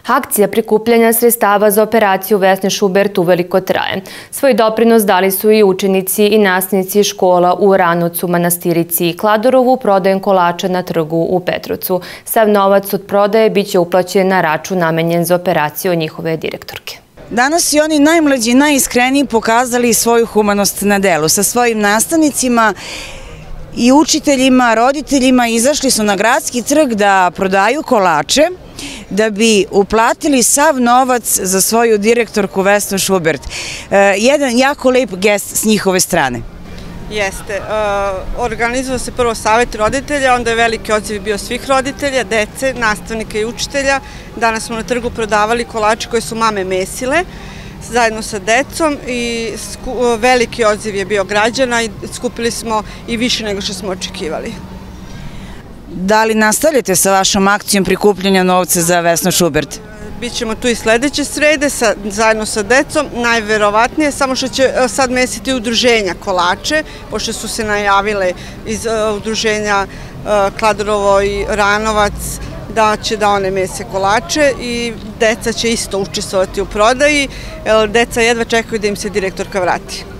Akcija prikupljanja sredstava za operaciju Vesne Šubert uveliko traje. Svoj doprinos dali su i učenici i nastavnici škola u Ranovcu, Manastirici i Kladorovu prodajom kolača na trgu u Petrovcu. Sav novac od prodaje biće uplaćen na račun namenjen za operaciju njihove direktorke. Danas i oni najmlađi i najiskreniji pokazali svoju humanost na delu. Sa svojim nastavnicima i učiteljima, roditeljima izašli su na gradski trg da prodaju kolače, da bi uplatili sav novac za svoju direktorku Vesnu Šubert. Jedan jako lep gest s njihove strane. Jeste. Organizovao se prvo savjet roditelja, onda je veliki odziv bio svih roditelja, dece, nastavnika i učitelja. Danas smo na trgu prodavali kolače koje su mame mesile zajedno sa decom i veliki odziv je bio građana i skupili smo i više nego što smo očekivali. Da li nastavljate sa vašom akcijom prikupljanja novca za Vesnu Šubert? Bićemo tu i sledeće srede zajedno sa decom, najverovatnije, samo što će sad mesiti udruženja kolače, pošto su se najavile iz udruženja Kladorovo i Ranovac da će da one mese kolače i deca će isto učestvovati u prodaji, deca jedva čekaju da im se direktorka vrati.